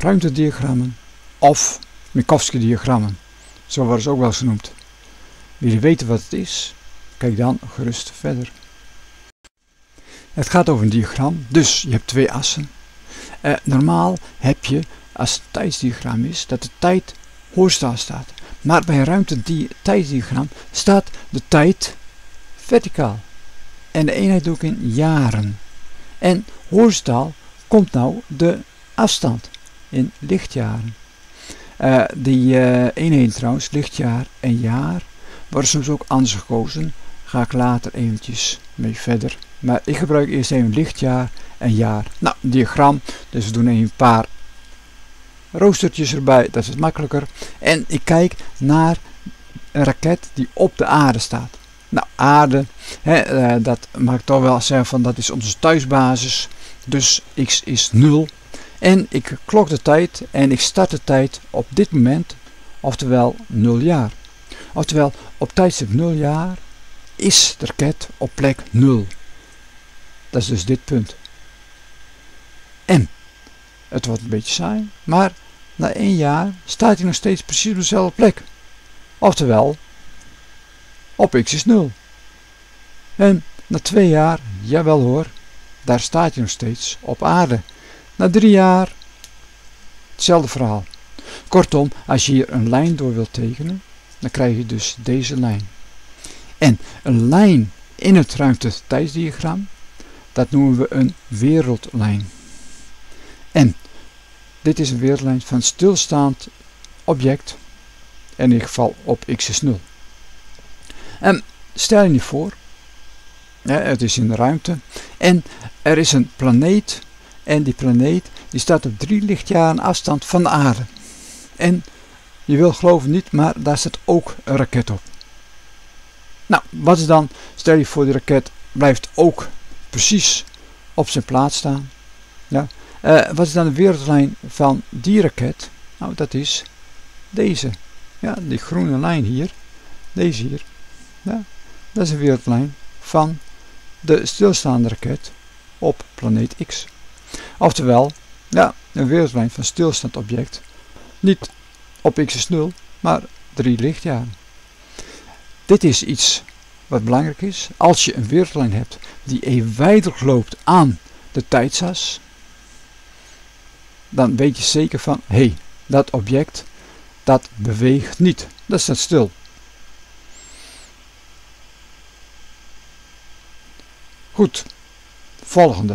ruimtediagrammen of Minkowski-diagrammen. Zo worden ze ook wel eens genoemd. Wil je weten wat het is? Kijk dan gerust verder. Het gaat over een diagram, dus je hebt twee assen. Normaal heb je, als het een tijdsdiagram is, dat de tijd horizontaal staat. Maar bij een ruimte-tijdsdiagram staat de tijd verticaal. En de eenheid doe ik in jaren. En horizontaal komt nou de afstand in lichtjaren. Die eenheden trouwens, lichtjaar en jaar, worden soms ook anders gekozen. Ga ik later eventjes mee verder. Maar ik gebruik eerst even lichtjaar en jaar. Nou, een diagram, dus we doen even een paar roostertjes erbij, dat is het makkelijker. En ik kijk naar een raket die op de aarde staat. Nou, aarde, dat mag ik toch wel zeggen van dat is onze thuisbasis. Dus x is 0. En ik klok de tijd en ik start de tijd op dit moment, oftewel 0 jaar. Oftewel, op tijdstip 0 jaar is de raket op plek 0. Dat is dus dit punt. En, het wordt een beetje saai, maar na 1 jaar staat hij nog steeds precies op dezelfde plek. Oftewel, op x is 0. En na 2 jaar, jawel hoor, daar staat hij nog steeds op aarde. Na 3 jaar, hetzelfde verhaal. Kortom, als je hier een lijn door wilt tekenen, dan krijg je dus deze lijn. En een lijn in het ruimte-tijdsdiagram, dat noemen we een wereldlijn. En dit is een wereldlijn van een stilstaand object, in ieder geval op x is 0. En stel je nu voor, het is in de ruimte, en er is een planeet, en die planeet die staat op 3 lichtjaren afstand van de aarde. En je wil geloven niet, maar daar staat ook een raket op. Nou, wat is dan, stel je voor, de raket blijft ook precies op zijn plaats staan. Ja. Wat is dan de wereldlijn van die raket? Nou, dat is deze. Ja, die groene lijn hier. Deze hier. Ja, dat is een wereldlijn van de stilstaande raket op planeet X. Oftewel, ja, een wereldlijn van stilstaand object. Niet op x is 0, maar 3 lichtjaren. Dit is iets wat belangrijk is. Als je een wereldlijn hebt die evenwijdig loopt aan de tijdsas, dan weet je zeker van, hé, dat object, dat beweegt niet. Dat staat stil. Goed, volgende.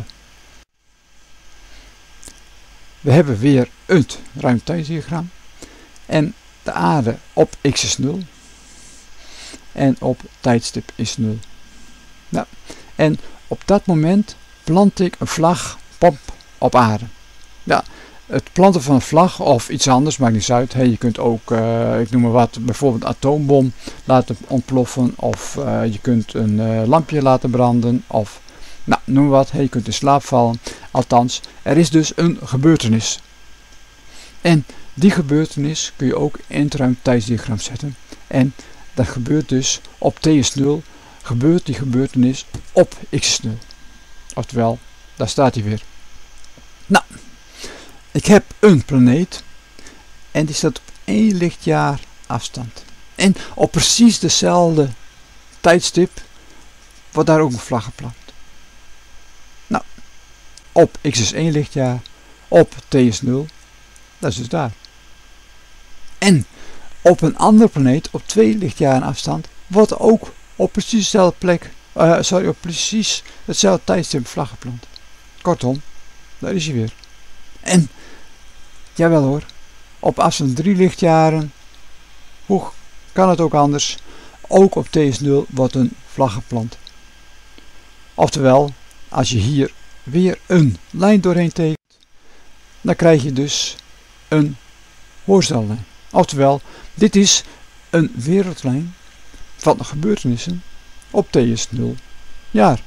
We hebben weer het ruimtediagram. En de aarde op x is 0. En op tijdstip is 0. Nou, en op dat moment plant ik een vlag op aarde. Ja, het planten van een vlag of iets anders maakt niet uit. Je kunt ook, ik noem maar wat, bijvoorbeeld een atoombom laten ontploffen. Of je kunt een lampje laten branden. Of nou, noem wat. Je kunt in slaap vallen. Althans, er is dus een gebeurtenis. En die gebeurtenis kun je ook in het ruimtijdsdiagram zetten. En dat gebeurt dus op t is 0. Gebeurt die gebeurtenis op x is 0. Oftewel, daar staat hij weer. Nou, ik heb een planeet. En die staat op 1 lichtjaar afstand. En op precies dezelfde tijdstip wordt daar ook een vlag geplant. Nou, op x is 1 lichtjaar. Op t is 0. Dat is dus daar. En op een andere planeet, op 2 lichtjaren afstand, wordt ook op precies dezelfde plek, op precies hetzelfde tijdstip een vlag geplant. Kortom, daar is hij weer. En, jawel hoor, op afstand 3 lichtjaren, hoe kan het ook anders, ook op t is 0 wordt een vlag geplant. Oftewel, als je hier weer een lijn doorheen tekent, dan krijg je dus een horizontale lijn. Oftewel, dit is een wereldlijn van de gebeurtenissen op t is 0 jaar.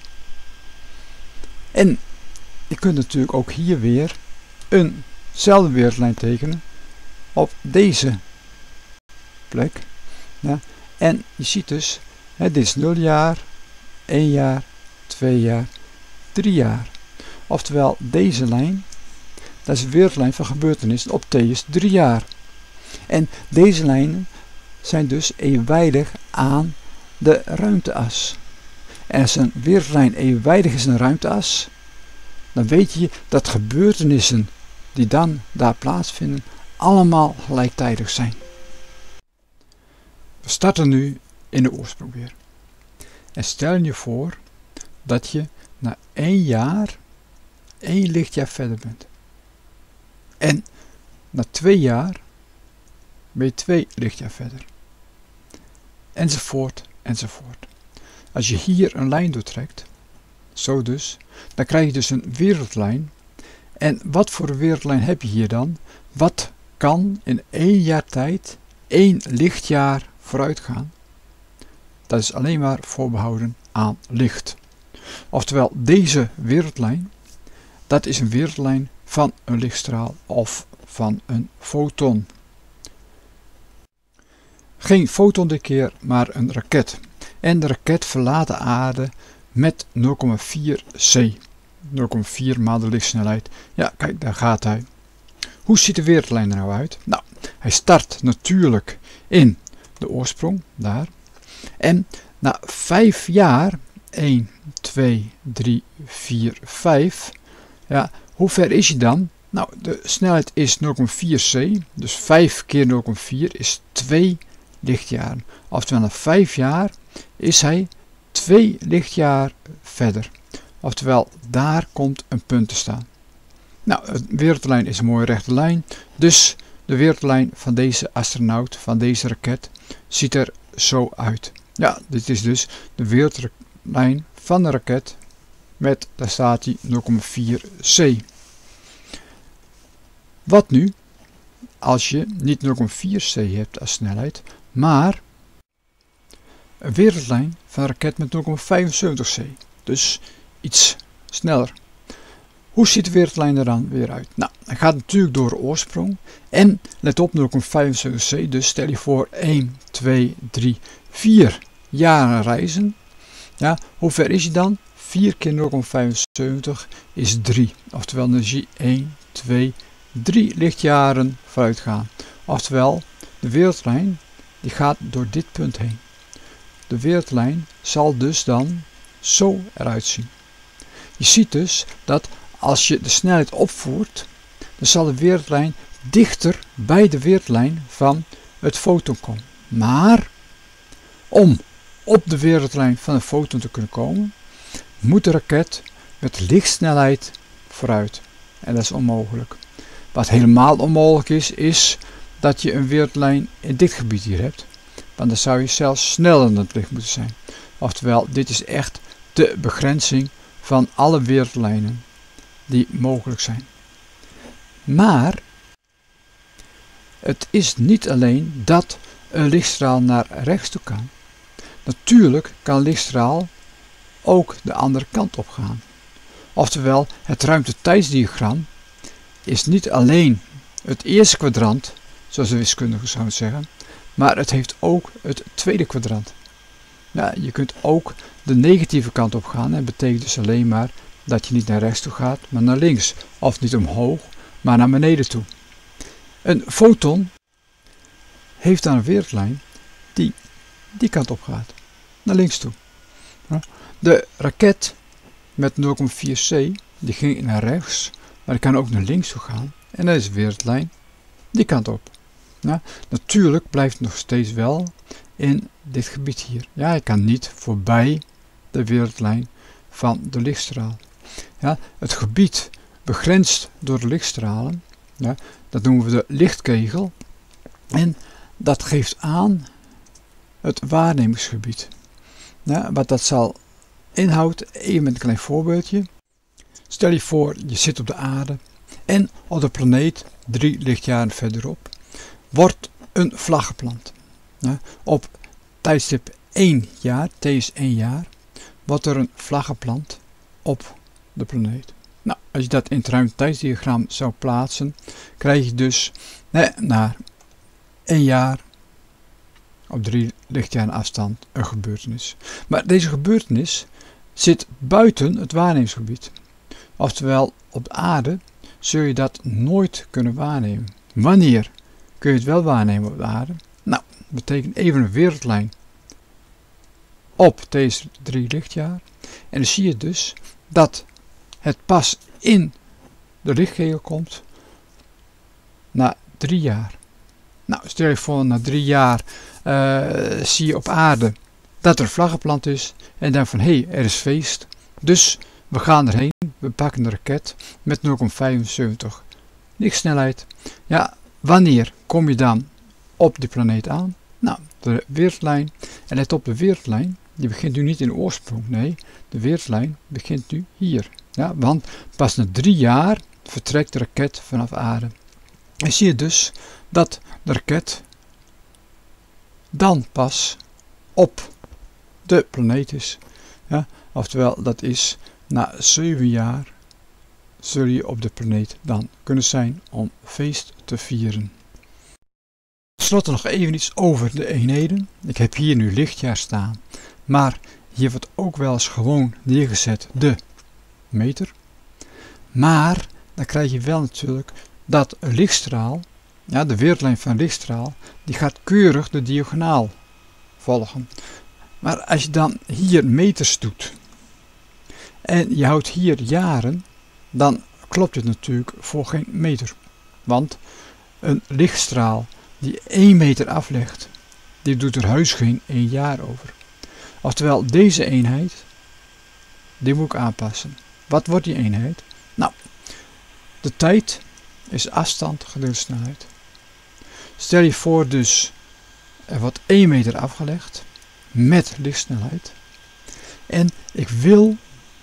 En je kunt natuurlijk ook hier weer eenzelfde wereldlijn tekenen op deze plek. Ja. En je ziet dus, dit is 0 jaar, 1 jaar, 2 jaar, 3 jaar. Oftewel, deze lijn, dat is de wereldlijn van gebeurtenissen op Theus 3 jaar. En deze lijnen zijn dus evenwijdig aan de ruimteas. En als een wereldlijn evenwijdig is aan de ruimteas, dan weet je dat gebeurtenissen die dan daar plaatsvinden allemaal gelijktijdig zijn. We starten nu in de oorsprong weer. En stel je voor dat je na 1 jaar 1 lichtjaar verder bent. En na 2 jaar ben je 2 lichtjaar verder. Enzovoort, enzovoort. Als je hier een lijn doortrekt, zo dus, dan krijg je dus een wereldlijn. En wat voor een wereldlijn heb je hier dan? Wat kan in 1 jaar tijd 1 lichtjaar vooruit gaan? Dat is alleen maar voorbehouden aan licht. Oftewel, deze wereldlijn, dat is een wereldlijn van een lichtstraal of van een foton. Geen foton dit keer, maar een raket. En de raket verlaat de aarde met 0,4 c. 0,4 maal de lichtsnelheid. Ja, kijk, daar gaat hij. Hoe ziet de wereldlijn er nou uit? Nou, hij start natuurlijk in de oorsprong, daar. En na 5 jaar, 1, 2, 3, 4, 5. Ja, hoe ver is hij dan? Nou, de snelheid is 0,4 c. Dus 5 keer 0,4 is 2 lichtjaren. Oftewel, na 5 jaar is hij 2 lichtjaar verder. Oftewel, daar komt een punt te staan. Nou, de wereldlijn is een mooie rechte lijn. Dus de wereldlijn van deze astronaut, van deze raket, ziet er zo uit. Ja, dit is dus de wereldlijn van de raket met, daar staat hij, 0,4 c. Wat nu als je niet 0,4 c hebt als snelheid, maar een wereldlijn van een raket met 0,75 c. Dus iets sneller. Hoe ziet de wereldlijn er dan weer uit? Nou, hij gaat natuurlijk door de oorsprong. En let op, 0,75 c. Dus stel je voor 1, 2, 3, 4 jaren reizen. Ja, hoe ver is hij dan? 4 keer 0,75 is 3. Oftewel, dan zie je 1, 2, 3 lichtjaren vooruit gaan. Oftewel, de wereldlijn die gaat door dit punt heen. De wereldlijn zal dus dan zo eruit zien. Je ziet dus dat als je de snelheid opvoert, dan zal de wereldlijn dichter bij de wereldlijn van het foton komen. Maar om op de wereldlijn van een foton te kunnen komen, moet de raket met lichtsnelheid vooruit. En dat is onmogelijk. Wat helemaal onmogelijk is, is dat je een wereldlijn in dit gebied hier hebt. Want dan zou je zelfs sneller dan het licht moeten zijn. Oftewel, dit is echt de begrenzing van alle wereldlijnen die mogelijk zijn. Maar het is niet alleen dat een lichtstraal naar rechts toe kan. Natuurlijk kan een lichtstraal ook de andere kant op gaan. Oftewel, het ruimte-tijdsdiagram is niet alleen het eerste kwadrant, zoals de wiskundige zou zeggen, maar het heeft ook het tweede kwadrant. Ja, je kunt ook de negatieve kant op gaan. Dat betekent dus alleen maar dat je niet naar rechts toe gaat, maar naar links. Of niet omhoog, maar naar beneden toe. Een foton heeft dan een wereldlijn die die kant op gaat. Naar links toe. De raket met 0,4 c, die ging naar rechts, maar die kan ook naar links toe gaan. En dan is de wereldlijn die kant op. Ja, natuurlijk blijft het nog steeds wel in dit gebied hier. Ja, hij kan niet voorbij de wereldlijn van de lichtstraal. Ja, het gebied begrensd door de lichtstralen, ja, dat noemen we de lichtkegel. En dat geeft aan het waarnemingsgebied. Ja, wat dat zal inhoudt, even met een klein voorbeeldje. Stel je voor, je zit op de aarde en op de planeet 3 lichtjaren verderop wordt een vlag geplant. Ja, op tijdstip 1 jaar, T is 1 jaar, wordt er een vlag geplant op de planeet. Nou, als je dat in het ruimte-tijdsdiagram zou plaatsen, krijg je dus na 1 jaar op 3 lichtjaren afstand een gebeurtenis. Maar deze gebeurtenis zit buiten het waarnemingsgebied. Oftewel, op de aarde zul je dat nooit kunnen waarnemen. Wanneer kun je het wel waarnemen op de aarde? Nou, dat betekent even een wereldlijn op deze 3 lichtjaar. En dan zie je dus dat het pas in de lichtkegel komt na 3 jaar. Nou, stel je voor, na 3 jaar zie je op aarde dat er een vlag geplant is en dan van, hé, er is feest. Dus we gaan erheen, we pakken de raket met 0,75 lichtsnelheid. Ja, wanneer kom je dan op die planeet aan? Nou, de wereldlijn. En let op, de wereldlijn, die begint nu niet in de oorsprong. Nee, de wereldlijn begint nu hier. Ja, want pas na 3 jaar vertrekt de raket vanaf aarde. En zie je dus dat de raket dan pas op de planeet is. Ja, oftewel, dat is na 7 jaar zul je op de planeet dan kunnen zijn om feest te vieren. Ten slotte nog even iets over de eenheden. Ik heb hier nu lichtjaar staan, maar hier wordt ook wel eens gewoon neergezet de meter. Maar dan krijg je wel natuurlijk dat een lichtstraal, ja, de wereldlijn van een lichtstraal, die gaat keurig de diagonaal volgen. Maar als je dan hier meters doet en je houdt hier jaren, dan klopt het natuurlijk voor geen meter. Want een lichtstraal die 1 meter aflegt, die doet er heus geen 1 jaar over. Oftewel, deze eenheid, die moet ik aanpassen. Wat wordt die eenheid? Nou, de tijd is afstand gedeeld snelheid. Stel je voor dus, er wordt 1 meter afgelegd met lichtsnelheid. En ik wil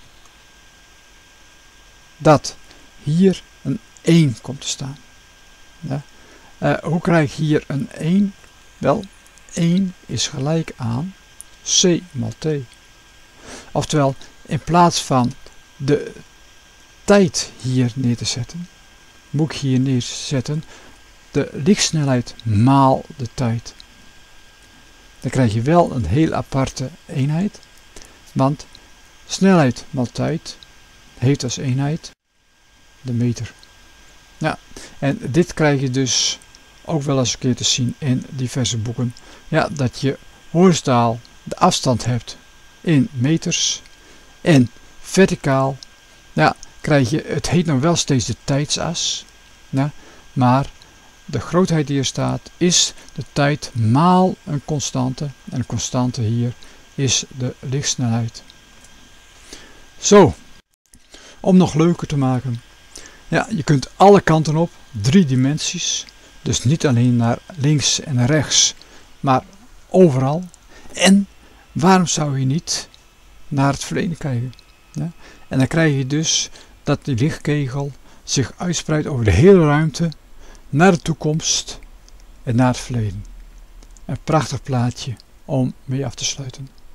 dat hier een 1 komt te staan. Ja. Hoe krijg ik hier een 1? Wel, 1 is gelijk aan c mal t. Oftewel, in plaats van de tijd hier neer te zetten, moet ik hier neerzetten de lichtsnelheid maal de tijd. Dan krijg je wel een heel aparte eenheid, want snelheid maal tijd heeft als eenheid de meter. Ja, en dit krijg je dus ook wel eens een keer te zien in diverse boeken. Ja, dat je horizontaal de afstand hebt in meters en verticaal, ja, krijg je, het heet nog wel steeds de tijdsas, ja, maar de grootheid die hier staat is de tijd maal een constante en de constante hier is de lichtsnelheid. Zo, om nog leuker te maken. Ja, je kunt alle kanten op, 3 dimensies, dus niet alleen naar links en naar rechts, maar overal. En waarom zou je niet naar het verleden kijken? Ja? En dan krijg je dus dat die lichtkegel zich uitspreidt over de hele ruimte, naar de toekomst en naar het verleden. Een prachtig plaatje om mee af te sluiten.